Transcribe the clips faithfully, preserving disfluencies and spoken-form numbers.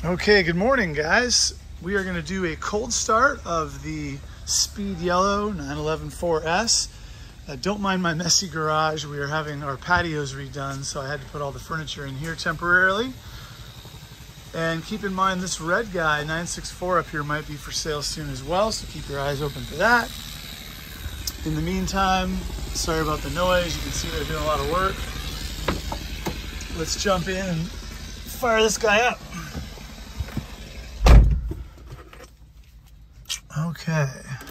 Okay, good morning, guys. We are going to do a cold start of the Speed Yellow nine eleven four S. Uh, don't mind my messy garage. We are having our patios redone, so I had to put all the furniture in here temporarily. And keep in mind, this red guy, nine six four up here, might be for sale soon as well, so keep your eyes open for that. In the meantime, sorry about the noise. You can see they're doing a lot of work. Let's jump in and fire this guy up. Okay.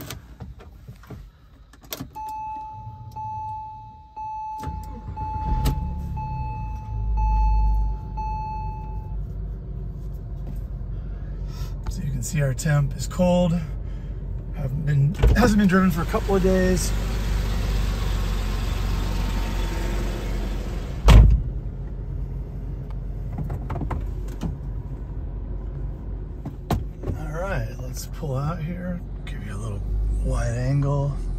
So you can see our temp is cold. Haven't been hasn't been driven for a couple of days. All right, let's pull out here. Give you a little wide angle.